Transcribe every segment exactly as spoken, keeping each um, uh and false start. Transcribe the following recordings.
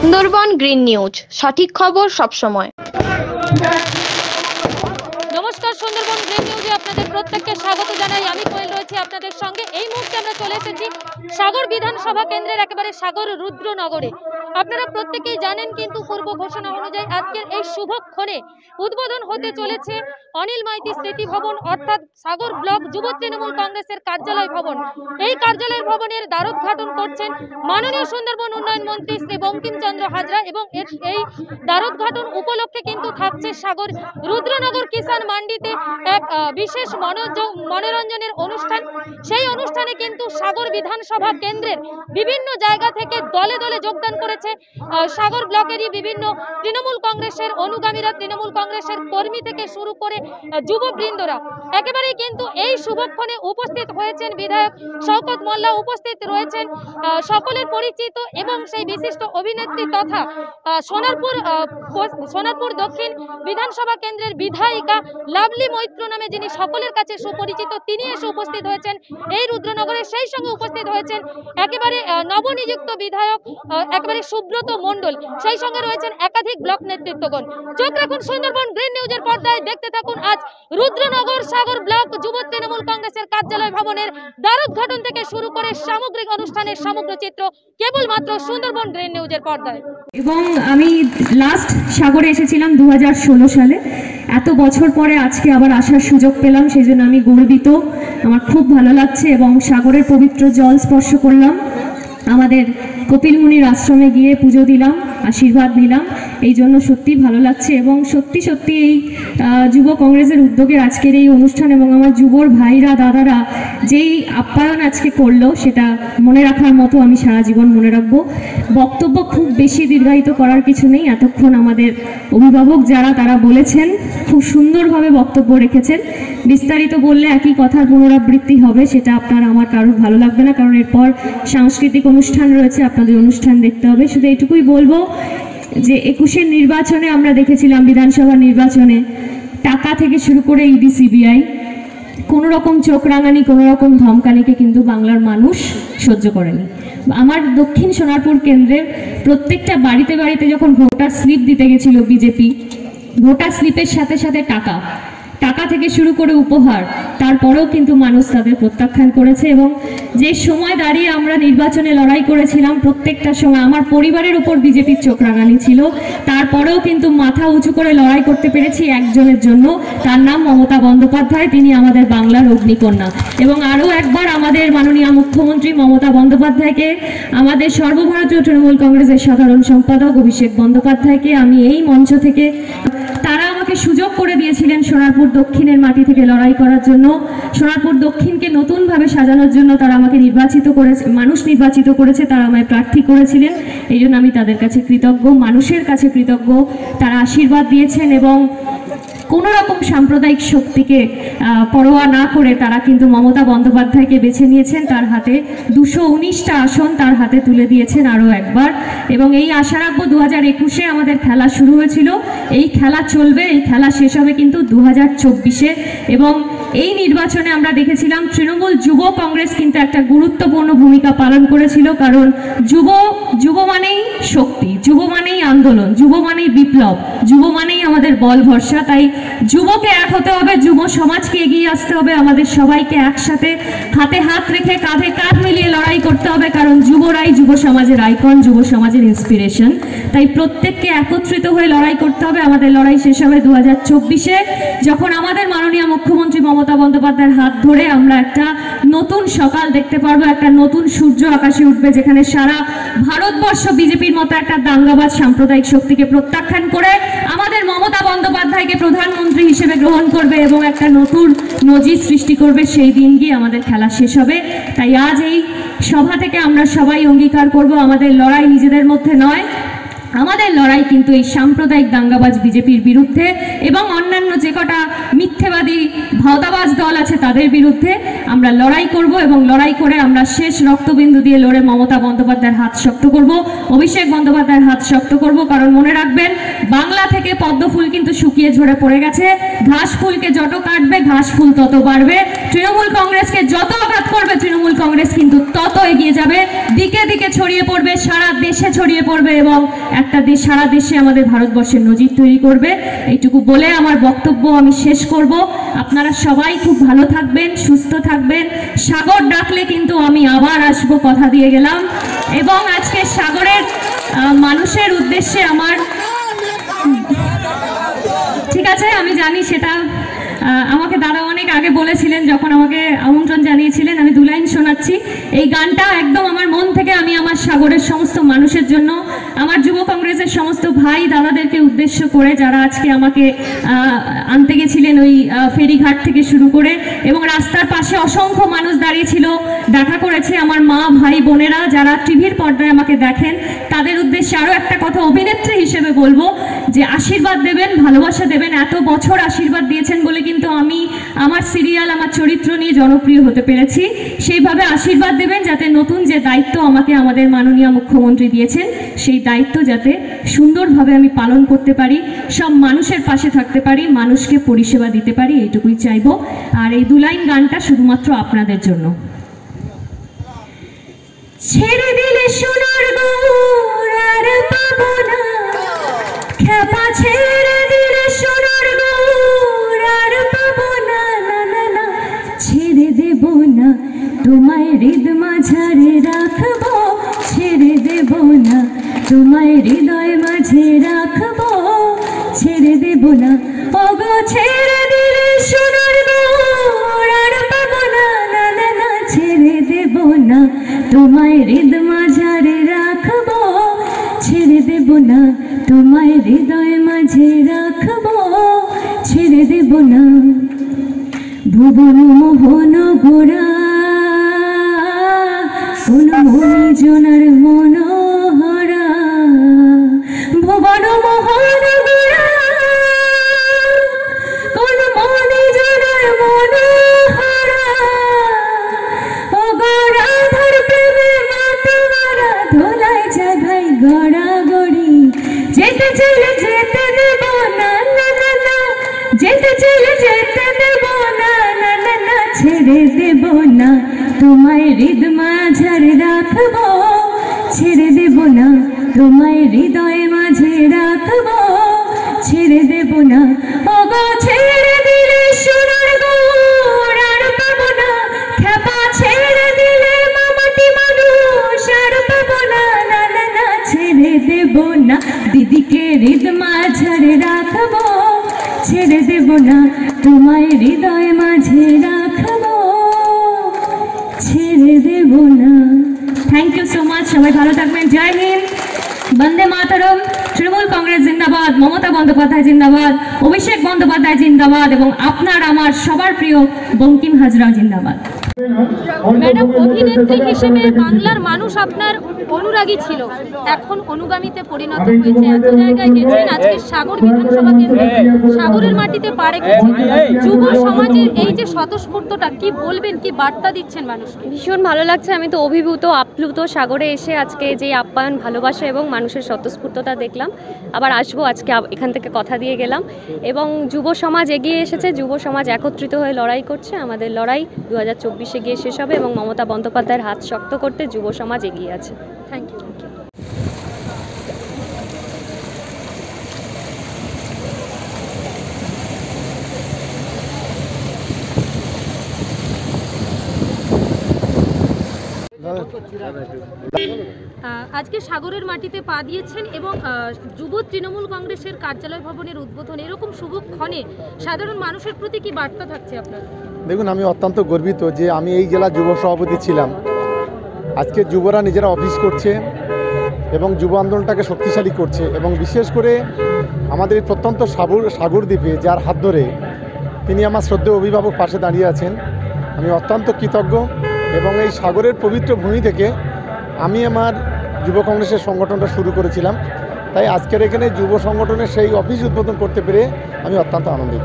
Sundarban green news, সঠিক খবর সব সময়। নমস্কার, সুন্দরবন গ্রিন নিউজে আপনাদের প্রত্যেককে স্বাগত জানাই। আমি কোয়েল রয়েছি আপনাদের সঙ্গে। এই মুহূর্তে আমরা চলে এসেছি সাগর বিধানসভা কেন্দ্রের একেবারে সাগর রুদ্রনগরে। আপনারা প্রত্যেকেই জানেন, কিন্তু পূর্ব ঘোষণা অনুযায়ী আজকের এই শুভক্ষণে উদ্বোধন হতে চলেছে অনিল মাইতি স্মৃতি ভবন, অর্থাৎ সাগর ব্লক যুব তৃণমূল কংগ্রেসের কার্যালয় ভবন। এই কার্যালয় ভবনের দ্বারোদ্ঘাটন করছেন মাননীয় সুন্দরবন উন্নয়ন মন্ত্রী শ্রী বঙ্কিমচন্দ্র হাজরা, এবং এই দ্বারোদ্ঘাটন উপলক্ষে কিন্তু থাকছে সাগর রুদ্রনগর কিষাণ মান্ডিতে এক বিশেষ মনোরঞ্জনের অনুষ্ঠান। সেই অনুষ্ঠানে কিন্তু সাগর বিধানসভা কেন্দ্রের বিভিন্ন জায়গা থেকে দলে দলে যোগদান করেছে সাগর ব্লকেরই বিভিন্ন তৃণমূল কংগ্রেসের অনুগামীরা, তৃণমূল কংগ্রেসের কর্মী থেকে শুরু করে যুববৃন্দরা। একেবারেই কিন্তু এই শুভক্ষণে উপস্থিত হয়েছেন বিধায়ক শওকত মোল্লা, উপস্থিত রয়েছেন সকলের পরিচিত এবং সেই বিশিষ্ট অভিনেত্রী তথা সোনারপুর সোনারপুর দক্ষিণ বিধানসভা কেন্দ্রের বিধায়িকা লাভলি মৈত্র নামে যিনি সকলের কাছে সুপরিচিত, তিনি এসে উপস্থিত হয়েছেন এই রুদ্রনগরে। সেই সঙ্গে উপস্থিত হয়েছেন একেবারে নবনিযুক্ত বিধায়ক একেবারে সুব্রত মণ্ডল, সেই সঙ্গে রয়েছেন একাধিক ব্লক নেতৃত্বগণ। চোখ রাখুন সুন্দরবন গ্রিন নিউজের পর্দায়, দেখতে থাকুন আজ রুদ্রনগর সাগর ব্লক যুব তৃণমূল কংগ্রেসের কার্যালয় ভবনের দ্বারোদ্ঘাটন থেকে শুরু করে সামগ্রিক অনুষ্ঠানের সমগ্র চিত্র কেবলমাত্র সুন্দরবন গ্রিন নিউজের পর্দায়। এবং আমি লাস্ট সাগরে এসেছিলাম দু হাজার ষোলো সালে। এত বছর পরে আজকে আবার আসার সুযোগ পেলাম, সেই জন্য আমি গর্বিত। আমার খুব ভালো লাগছে এবং সাগরের পবিত্র জল স্পর্শ করলাম। আমাদের কপিল মুনির আশ্রমে গিয়ে পুজো দিলাম, আশীর্বাদ নিলাম, এই জন্য সত্যি ভালো লাগছে। এবং সত্যি সত্যি এই যুব কংগ্রেসের উদ্যোগের আজকের এই অনুষ্ঠান এবং আমার যুবর ভাইরা দাদারা যেই আপ্যায়ন আজকে করলো, সেটা মনে রাখার মতো, আমি সারা জীবন মনে রাখবো। বক্তব্য খুব বেশি দীর্ঘায়িত করার কিছু নেই। এতক্ষণ আমাদের অভিভাবক যারা তারা বলেছেন, খুব সুন্দরভাবে বক্তব্য রেখেছেন। বিস্তারিত বললে একই কথার পুনরাবৃত্তি হবে, সেটা আপনার আমার কারোর ভালো লাগবে না, কারণ এরপর সাংস্কৃতিক অনুষ্ঠান রয়েছে, আপনাদের অনুষ্ঠান দেখতে হবে। শুধু এটুকুই বলবো যে একুশের নির্বাচনে আমরা দেখেছিলাম, বিধানসভা নির্বাচনে টাকা থেকে শুরু করে ইডি সিবিআই কোনো রকম চোখ রাঙানি, কোনো রকম ধমকানিকে কিন্তু বাংলার মানুষ সহ্য করেনি। আমার দক্ষিণ সোনারপুর কেন্দ্রের প্রত্যেকটা বাড়িতে বাড়িতে যখন ভোটার স্লিপ দিতে গেছিল বিজেপি, ভোটার স্লিপের সাথে সাথে টাকা টাকা থেকে শুরু করে উপহার, তারপরেও কিন্তু মানুষ তাদের প্রত্যাখ্যান করেছে। এবং যে সময় দাঁড়িয়ে আমরা নির্বাচনে লড়াই করেছিলাম, প্রত্যেকটা সময় আমার পরিবারের উপর বিজেপির চোখ রাঙানি ছিল, তারপরেও কিন্তু মাথা উঁচু করে লড়াই করতে পেরেছি একজনের জন্য, তার নাম মমতা বন্দ্যোপাধ্যায়। তিনি আমাদের বাংলার অগ্নিকন্যা। এবং আরও একবার আমাদের মাননীয় মুখ্যমন্ত্রী মমতা বন্দ্যোপাধ্যায়কে, আমাদের সর্বভারতীয় তৃণমূল কংগ্রেসের সাধারণ সম্পাদক অভিষেক বন্দ্যোপাধ্যায়কে আমি এই মঞ্চ থেকে, তারা আমাকে সুযোগ করে দিয়েছিলেন সোনারপুর দক্ষিণের মাটি থেকে লড়াই করার জন্য, সোনারপুর দক্ষিণকে নতুনভাবে সাজানোর জন্য তারা আমাকে নির্বাচিত করেছে, মানুষ নির্বাচিত করেছে, তারা আমায় প্রার্থী করেছিলেন। এই জন্য আমি তাদের কাছে কৃতজ্ঞ, মানুষের কাছে কৃতজ্ঞ। তারা আশীর্বাদ দিয়েছেন এবং কোনো রকম সাম্প্রদায়িক শক্তিকে পরোয়া না করে তারা কিন্তু মমতা বন্দ্যোপাধ্যায়কে বেছে নিয়েছেন। তার হাতে দুশো উনিশটা আসন তার হাতে তুলে দিয়েছেন আরও একবার। এবং এই আশা রাখবো, দু হাজার একুশে আমাদের খেলা শুরু হয়েছিল, এই খেলা চলবে, এই খেলা শেষ হবে কিন্তু দু হাজার চব্বিশে। এবং এই নির্বাচনে আমরা দেখেছিলাম তৃণমূল যুব কংগ্রেস কিন্তু একটা গুরুত্বপূর্ণ ভূমিকা পালন করেছিল, কারণ যুব যুব মানেই শক্তি, যুব মানেই আন্দোলন, যুব মানেই বিপ্লব, যুব মানেই আমাদের বল ভরসা। তাই যুবকে এক হতে হবে, যুব সমাজকে এগিয়ে আসতে হবে, আমাদের সবাইকে একসাথে হাতে হাত রেখে কাঁধে কাঁধ মিলিয়ে লড়াই করতে হবে, কারণ যুবরাই যুব সমাজের আইকন, যুব সমাজের ইন্সপিরেশন। তাই প্রত্যেককে একত্রিত হয়ে লড়াই করতে হবে। আমাদের লড়াই শেষ হবে দু হাজার চব্বিশে, যখন আমাদের মাননীয় মুখ্যমন্ত্রী মমতা বন্দ্যোপাধ্যায়ের হাত ধরে আমরা একটা নতুন সকাল দেখতে পারবো, একটা নতুন সূর্য আকাশে উঠবে, যেখানে সারা ভারতবর্ষ বিজেপির মতো একটা দাঙ্গাবাজ সাম্প্রদায়িক শক্তিকে প্রত্যাখ্যান করে আমাদের মমতা বন্দ্যোপাধ্যায়কে প্রধানমন্ত্রী হিসেবে গ্রহণ করবে এবং একটা নতুন নজির সৃষ্টি করবে। সেই দিন গিয়ে আমাদের খেলা শেষ হবে। তাই আজ এই সভা থেকে আমরা সবাই অঙ্গীকার করব, আমাদের লড়াই নিজেদের মধ্যে নয়, আমাদের লড়াই কিন্তু এই সাম্প্রদায়িক দাঙ্গাবাজ বিজেপির বিরুদ্ধে এবং অন্যান্য যে কটা মিথ্যেবাদী ভাওতাবাজ দল আছে তাদের বিরুদ্ধে আমরা লড়াই করব এবং লড়াই করে আমরা শেষ রক্তবিন্দু দিয়ে লড়ে মমতা বন্দ্যোপাধ্যায়ের হাত শক্ত করব, অভিষেক বন্দ্যোপাধ্যায়ের হাত শক্ত করব। কারণ মনে রাখবেন, বাংলা থেকে পদ্ম ফুল কিন্তু শুকিয়ে ঝরে পড়ে গেছে। ঘাস ফুলকে যত কাটবে ঘাস ফুল তত বাড়বে। তৃণমূল কংগ্রেসকে যত আঘাত করবে তৃণমূল কংগ্রেস কিন্তু তত এগিয়ে যাবে, দিকে দিকে ছড়িয়ে পড়বে, সারা দেশে ছড়িয়ে পড়বে এবং একটা দেশ সারা দেশে আমাদের ভারতবর্ষের নজির তৈরি করবে। এইটুকু বলে আমার বক্তব্য আমি শেষ করব। আপনারা সবাই খুব ভালো থাকবেন, সুস্থ থাকবেন। সাগর ডাকলে কিন্তু আমি আবার আসবো, কথা দিয়ে গেলাম। এবং আজকে সাগরের মানুষের উদ্দেশ্যে আমার, ঠিক আছে আমি জানি সেটা আমাকে দাদা অনেক আগে বলেছিলেন, যখন আমাকে আমন্ত্রণ জানিয়েছিলেন। আমি দু লাইন শোনাচ্ছি। এই গানটা একদম আমার মন থেকে আমি আমার সাগরের সমস্ত মানুষের জন্য, আমার যুব কংগ্রেসের সমস্ত ভাই দাদাদেরকে উদ্দেশ্য করে, যারা আজকে আমাকে আনতে গেছিলেন ওই ফেরিঘাট থেকে শুরু করে, এবং রাস্তার পাশে অসংখ্য মানুষ দাঁড়িয়েছিল, দেখা করেছে আমার মা ভাই বোনেরা যারা টিভির পর্দায় আমাকে দেখেন, তাদের উদ্দেশ্যে আরও একটা কথা অভিনেত্রী হিসেবে বলবো যে আশীর্বাদ দেবেন, ভালোবাসা দেবেন। এত বছর আশীর্বাদ দিয়েছেন বলে কিন্তু আমি আমার সিরিয়াল, আমার চরিত্র নিয়ে জনপ্রিয় হতে পেরেছি। সেইভাবে আশীর্বাদ দেবেন যাতে নতুন যে দায়িত্ব আমাকে আমাদের মাননীয় মুখ্যমন্ত্রী দিয়েছেন, সেই দায়িত্ব যাতে সুন্দরভাবে আমি পালন করতে পারি, সব মানুষের পাশে থাকতে পারি, মানুষকে পরিষেবা দিতে পারি, এইটুকুই চাইবো। আর এই দু লাইন গানটা শুধুমাত্র আপনাদের জন্য। ছেড়ে দিলে সোনার গৌর আর পাবো না, খেপা ছেড়ে দিলে সোনার গৌর আর পাবো না, না না না ছেড়ে দেব না, তোমায় হৃদ মাঝারে রাখবো, ছেড়ে দেব না, তোমায় হৃদয় মাঝে রাখবো, ছেড়ে দেব না। ওগো ছেড়ে দিলে সোনার গৌর আর পাবো না, না না না ছেড়ে দেব না, তোমায় হৃদ মাঝারে রাখবো, ছেড়ে দেব না, তোমায় হৃদয় মাঝে রাখবো, ছেড়ে দেব না। ভুবন মোহন গোরা কোন মনিজনার মনোহরা, ভুবন মোহন গোরা কোন মনিজনার মনোহরা, ও গোরাধর প্রেমে মাতোয়ারা ধোলাই জাগাই গড়া গড়ি, যেতে চলে যেতে দেব না, না না না যেতে চলে যেতে দেব না, না না না ছেড়ে দেব না, তোমায় হৃদ মাঝারে রাখবো, ছেড়ে দেব না, তোমায় হৃদয় মাঝে রাখবো, ছেড়ে দেব না। ওগো ছেড়ে দিলে সোনার গৌর আর পাবো না, খেপা ছেড়ে দিলে মামাটি মানুষ আর পাবো না, না না না ছেড়ে দেব না, দিদিকে হৃদ মাঝারে রাখবো, ছেড়ে দেব না, তোমায় হৃদয় মাঝে রাখবো, ছেড়ে দেব না। থ্যাংক ইউ সো মাচ, সবাই ভালো থাকবেন। জয় হিন্দ, বন্দে মাতরম। তৃণমূল কংগ্রেস জিন্দাবাদ, মমতা বন্দ্যোপাধ্যায় জিন্দাবাদ, অভিষেক বন্দ্যোপাধ্যায় জিন্দাবাদ এবং আপনার আমার সবার প্রিয় বঙ্কিম হাজরা জিন্দাবাদ। ম্যাডাম, অভিনেত্রী হিসেবে বাংলার মানুষ আপনার অনুরাগী ছিল, এখন অনুগামীতে পরিণত হয়েছে। এত জায়গায় গেছেন, আজকে সাগর বিধানসভা কেন্দ্রে সাগরের মাটিতে পা রেখেছেন। যুব সমাজের এই যে স্বতঃস্ফূর্ততা, কি বলবেন, কি বার্তা দিচ্ছেন মানুষকে? ভীষণ ভালো লাগছে, আমি তো অভিভূত, আপ্লুত। সাগরে এসে আজকে যে আপ্যায়ন, ভালোবাসা এবং মানুষের স্বতঃস্ফূর্ততা দেখলাম। আবার আসবো, আজকে এখান থেকে কথা দিয়ে গেলাম। এবং যুব সমাজ এগিয়ে এসেছে, যুব সমাজ একত্রিত হয়ে লড়াই করছে। আমাদের লড়াই দু হাজার চব্বিশে গিয়ে শেষ হবে এবং মমতা বন্দ্যোপাধ্যায়ের হাত শক্ত করতে যুব সমাজ এগিয়ে আছে। Thank you. আজকে সাগরের মাটিতে পা দিয়েছেন এবং যুব তৃণমূল কংগ্রেসের কার্যালয় ভবনের উদ্বোধন, এরকম শুভক্ষণে সাধারণ মানুষের প্রতি কি বার্তা থাকছে আপনার? দেখুন, আমি অত্যন্ত গর্বিত যে আমি এই জেলার যুব সভাপতি ছিলাম। আজকে যুবরা নিজেরা অফিস করছে এবং যুব আন্দোলনটাকে শক্তিশালী করছে, এবং বিশেষ করে আমাদের এই প্রত্যন্ত সাগর সাগর দ্বীপে যার হাত ধরে তিনি আমার শ্রদ্ধেয় অভিভাবক পাশে দাঁড়িয়ে আছেন, আমি অত্যন্ত কৃতজ্ঞ। এবং এই সাগরের পবিত্র ভূমি থেকে আমি আমার যুব কংগ্রেসের সংগঠনটা শুরু করেছিলাম। তাই আজকের এখানে যুব সংগঠনের সেই অফিস উদ্বোধন করতে পেরে আমি অত্যন্ত আনন্দিত।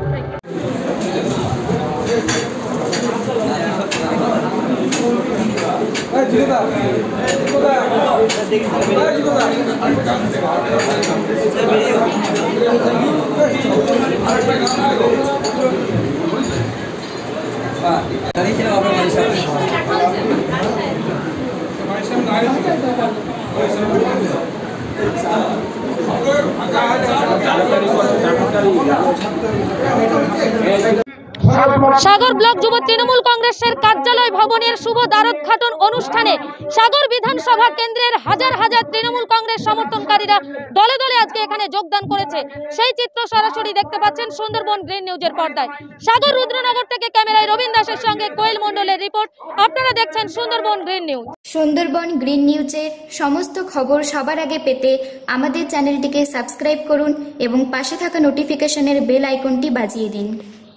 সাগর ব্লক যুব তৃণমূল কংগ্রেসের কার্যালয় ভবনের শুভ দ্বারোদ্ঘাটন অনুষ্ঠানে সাগর বিধানসভা কেন্দ্রের হাজার হাজার তৃণমূল কংগ্রেস সমর্থনকারীরা দলে দলে আজকে এখানে যোগদান করেছে। সেই চিত্র সরাসরি দেখতে পাচ্ছেন সুন্দরবন গ্রিন নিউজের পর্দায়। সাগর রুদ্রনগর থেকে ক্যামেরায় রবীন দাসের সঙ্গে কোয়েল মণ্ডলের রিপোর্ট। আপনারা দেখছেন Sundarban green news. Sundarban green নিউজের সমস্ত খবর সবার আগে পেতে আমাদের চ্যানেলটিকে সাবস্ক্রাইব করুন এবং পাশে থাকা নোটিফিকেশনের বেল আইকনটি বাজিয়ে দিন।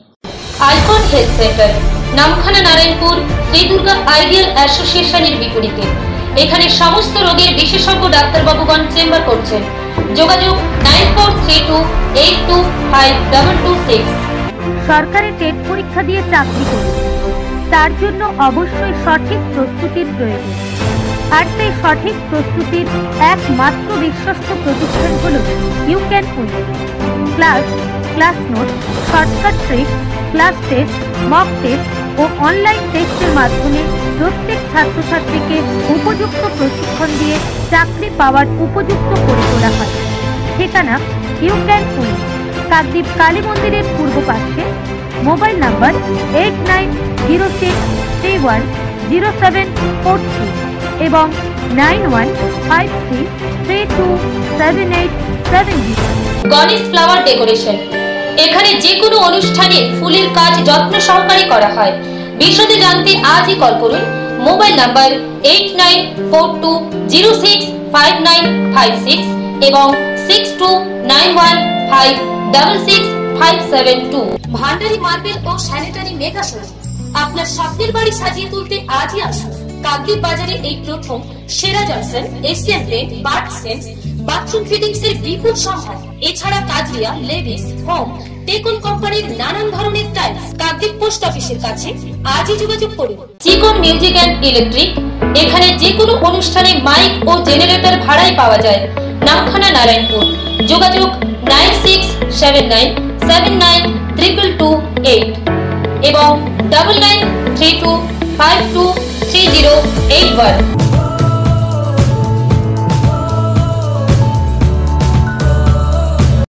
Icon health centre, Namkhana, Narayanpur, Shri Durga ideal অ্যাসোসিয়েশনের বিপরীতে। এখানে সমস্ত রোগের বিশেষজ্ঞ ডাক্তারবাবুগণ চেম্বার করছেন। যোগাযোগ nine four three two eight two five double two six. সরকারি টেট পরীক্ষা দিয়ে চাকরি করুন, তার জন্য অবশ্যই সঠিক প্রস্তুতির প্রয়োজন। আর সেই সঠিক প্রস্তুতির একমাত্র বিশ্বস্ত প্রতিষ্ঠান হল you can win. Class, class note, shortcut trick, class test, mock test ও অনলাইন টেস্টের মাধ্যমে প্রত্যেক ছাত্রছাত্রীকে উপযুক্ত প্রশিক্ষণ দিয়ে চাকরি পাওয়ার উপযুক্ত করে তোলা হয়। ঠিকানা you can win, Kakdwip Kali মন্দিরের পূর্ব পাশে। Mobile number eight nine zero six three one zero seven four three এবং nine one five three three two seven eight seven zero. Ganesh flower decoration, এখানে যে কোনো অনুষ্ঠানে ফুলের কাজ যত্ন সহকারে করা হয়। বিশদে জানতে আজই কল করুন। Mobile number eight nine four two zero six five nine five six এবং six two nine one five double six five seven two. Bhandari marble ও স্যানিটারি মেগা শোরুম, আপনার স্বপ্নের বাড়ি সাজিয়ে তুলতে আজই আসুন। কাকদ্বীপ বাজারে এই প্রথম সেরা জনসন, এশিয়ান পেন্ট, বার্কসেন্স, বাথরুম ফিটিংস এর বিপুল সম্ভার। এছাড়া কাজরিয়া, লেভিস, হোম, টেকন কোম্পানির নানান ধরনের টাইলস। কাকদ্বীপ পোস্ট অফিসের কাছে আজই যোগাযোগ করুন। চিকন মিউজিক অ্যান্ড ইলেকট্রিক, এখানে যে কোনো অনুষ্ঠানে মাইক ও জেনারেটর ভাড়ায় পাওয়া যায়। নামখানা, নারায়ণপুর। যোগাযোগ nine six seven nine seven nine triple two eight এবং double nine three two five two three zero eight one.